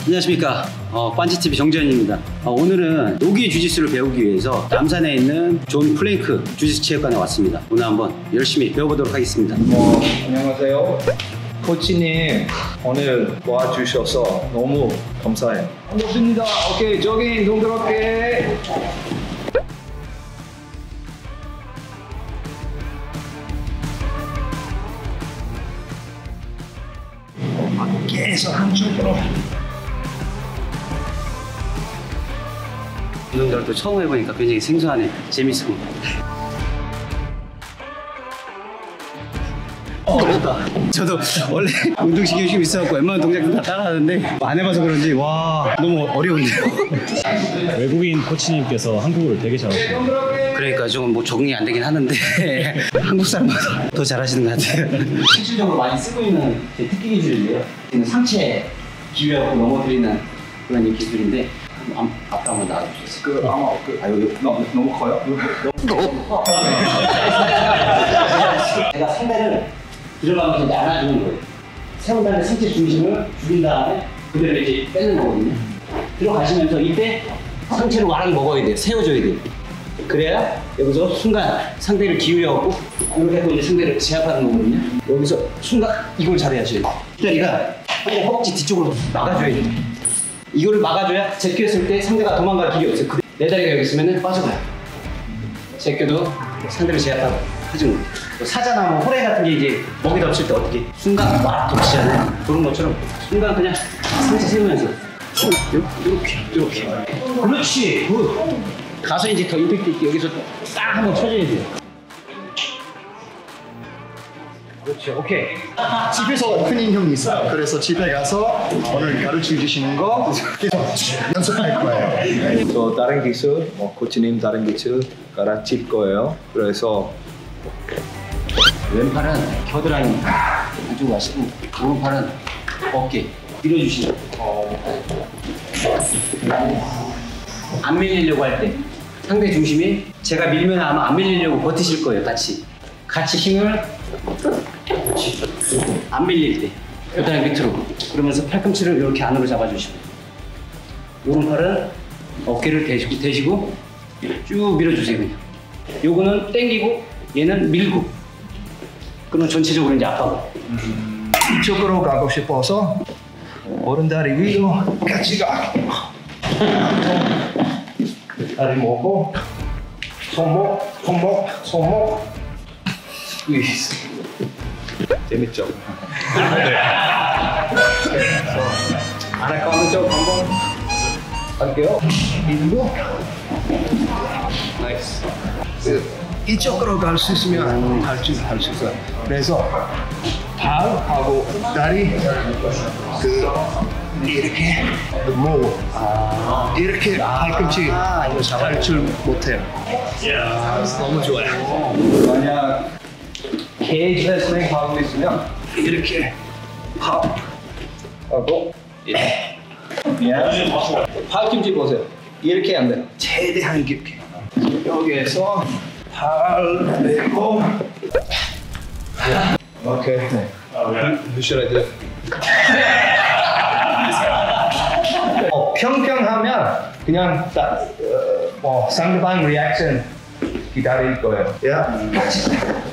안녕하십니까. 빤지TV 정재현입니다. 오늘은 노기 주짓수를 배우기 위해서 남산에 있는 존 플랭크 주짓수 체육관에 왔습니다. 오늘 한번 열심히 배워보도록 하겠습니다. 안녕하세요. 코치님 오늘 도와주셔서 너무 감사해요. 반갑습니다. 오케이, 조깅 동그랗게. 밖에서 한쪽으로. 운동들도 처음 해보니까 굉장히 생소하네. 재밌어. 어렵다. 저도 원래 운동신경 열심히 있어갖고 웬만한 동작도 다 따라하는데 안 해봐서 그런지 와 너무 어려운데요. 외국인 코치님께서 한국어를 되게 잘하시네요. 그러니까 조금 뭐 적응이 안 되긴 하는데 한국 사람보다 더 잘하시는 것 같아요. 실질적으로 많이 쓰고 있는 제 특기 기술인데요. 상체 기울여갖고 넘어뜨리는 그런 기술인데 앞으로 한번 나와주세요. 여기 너무 커요? 제가 상대를 들어가면서 이제 안아주는 거예요. 세운 다음에 상체 중심을 줄인 다음에 그대로 이제 빼는 거거든요. 들어가시면서 이때 상체를 와랑 먹어야 돼요. 세워줘야 돼요. 그래야 여기서 순간 상대를 기울여갖고 이렇게 해서 이제 상대를 제압하는 거거든요. 여기서 순간 이걸 잘해야죠. 뒷다리가 허벅지 뒤쪽으로 막아줘야 돼요. 이거를 막아줘야 제껴있을 때 상대가 도망갈 길이 없어요. 내 다리가 여기 있으면 빠져가요. 제껴도 상대를 제압하고 하죠. 사자나 뭐 호래 같은 게 이제 먹이 덮칠 때 어떻게 순간 막 덮치잖아요. 그런 것처럼 순간 그냥 상체 세우면서 이렇게 그렇지. 굿. 가서 이제 더 임팩트 있게 여기서 딱 한번 쳐줘야 돼요. 그렇지. 오케이. 집에서 큰인 형이 있어요. 그래서 집에 가서 오늘 가르쳐 주시는 거 계속 연습할 거예요. 저 다른 기술, 코치님 다른 기술 가르칠 거예요. 그래서 왼팔은 겨드랑이 안쪽으로 가시고 오른팔은 어깨 밀어주시고 안 밀리려고 할 때 상대 중심이 제가 밀면 아마 안 밀리려고 버티실 거예요. 같이 힘을 안 밀릴 때 겨드랑이 밑으로 그러면서 팔꿈치를 이렇게 안으로 잡아주시고 오른팔은 어깨를 대시고 쭉 밀어주세요. 그냥 요거는 당기고 얘는 밀고 그러면 전체적으로 이제 아파고 이쪽으로 가고 싶어서 오른다리 위로 같이 가. 다리 모고 손목 스퀴즈. 재밌죠? 네. 안 할 거면 좀 한번 할게요. 밀고 나이스. 이쪽으로 갈 수 있으면 할 수 있어요. 그래서 발하고 다리 이렇게 모으고 이렇게 팔꿈치 잘 줄 못해요. 너무 좋아요. 만약 케이지 레슬링 하고 있으면 이렇게 팝 하고 팔꿈치 보세요. 이렇게 안 돼요. 최대한 깊게. 여기에서 팔 내고 오케이. Who should I do? 평평하면 그냥 딱 상대방 리액션 기다릴 거예요. 다시.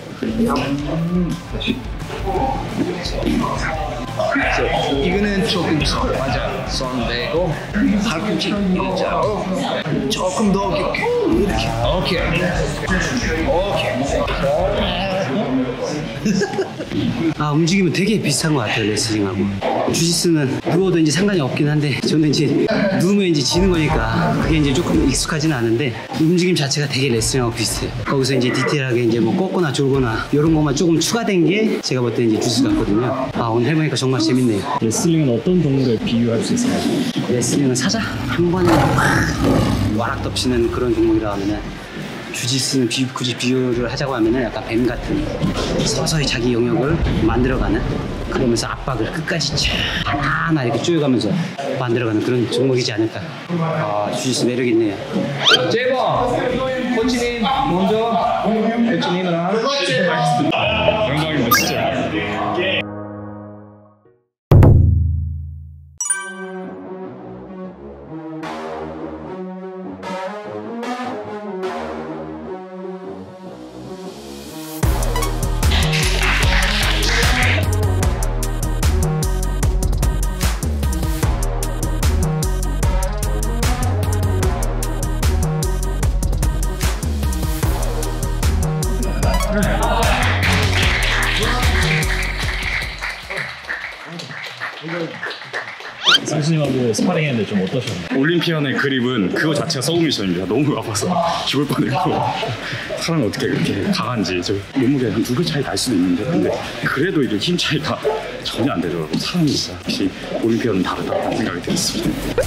이거는 조금 맞아. 손 대고 팔꿈치 일자로 조금 더 깊게 이렇게. 오케이. 움직이면 되게 비슷한 것 같아요. 레슬링하고 주짓수는 누워도 이제 상관이 없긴 한데 저는 이제 누우면 이제 지는 거니까 그게 이제 조금 익숙하지는 않은데 움직임 자체가 되게 레슬링하고 비슷해요. 거기서 이제 디테일하게 이제 뭐 꺾거나 졸거나 이런 것만 조금 추가된 게 제가 볼 때 이제 주짓수 같거든요. 오늘 해보니까 정말 재밌네요. 레슬링은 어떤 동물에 비유할 수 있을까요? 레슬링은 사자 한 번에 와락 덮치는 그런 종목이라 하면은 주짓수는 굳이 비유를 하자고 하면은 약간 뱀 같은 서서히 자기 영역을 만들어가는 그러면서 압박을 끝까지 하나하나 이렇게 쪼여가면서 만들어가는 그런 종목이지 않을까. 주짓수 매력 있네요. 제발 코치님 먼저 코치님은 영광입니다, 진짜. 오늘 스파링 했는데 좀 어떠셨나요? 올림피언의 그립은 그거 자체가 서브미션입니다. 너무 아파서 죽을 뻔했고 사람이 어떻게 그렇게 강한지 저 몸무게 한 2배 차이 날 수도 있는데 근데 그래도 이게 힘 차이가 전혀 안 되더라고요. 사람이 진짜 역시 올림피언은 다르다는 생각이 들었습니다.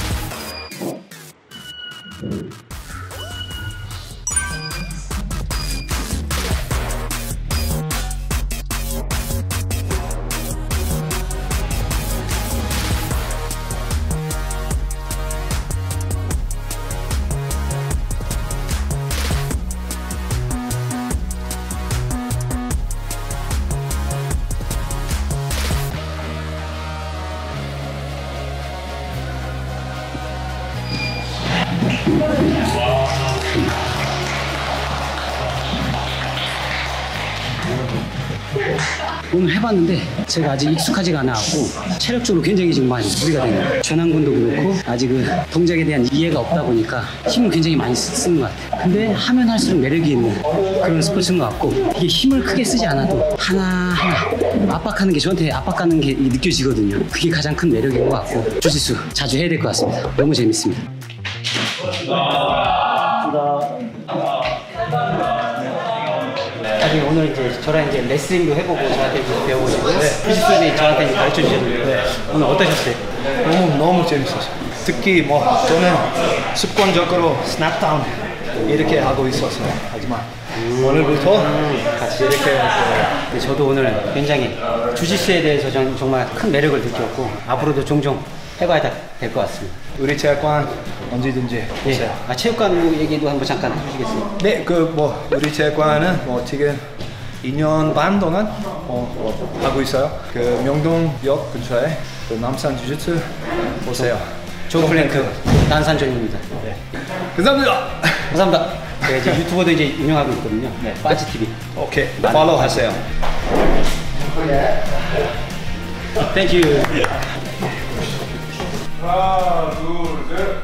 오늘 해봤는데 제가 아직 익숙하지가 않아갖고 체력적으로 굉장히 지금 많이 무리가 되는 거예요. 전완근도 그렇고 아직 그 동작에 대한 이해가 없다 보니까 힘을 굉장히 많이 쓰는 것 같아요. 근데 하면 할수록 매력이 있는 그런 스포츠인 것 같고 이게 힘을 크게 쓰지 않아도 하나하나 압박하는 게 저한테 압박하는 게 느껴지거든요. 그게 가장 큰 매력인 것 같고 주짓수 자주 해야 될 것 같습니다. 너무 재밌습니다. 나중에 오늘 이제 저랑 이제 레슬링도 해보고 저한테 이제 배워보시고 주짓수에 저한테 이제 가르쳐 주셨는데 오늘 어떠셨어요? 너무 재밌었어요. 특히 뭐 저는 습관적으로 스냅다운 이렇게 하고 있었어요. 하지만 오늘부터 같이 이렇게 네, 저도 오늘 굉장히 주짓수에 대해서 저는 정말 큰 매력을 느꼈고 앞으로도 종종 해봐야 될 것 같습니다. 우리 체육관 언제든지 오세요. 네. 체육관 얘기도 한번 잠깐 해주시겠어요? 네, 그 뭐 우리 체육관은 뭐 지금 2년 반 동안 하고 있어요. 그 명동역 근처에 그 남산 주짓수 오세요. 존 플랭크 난산전입니다. 네. 감사합니다. 감사합니다. 제가 이제 유튜버도 이제 운영하고 있거든요. 네, 빠지 TV. 오케이, 팔로우 하세요. 땡큐. 하나, 둘, 셋.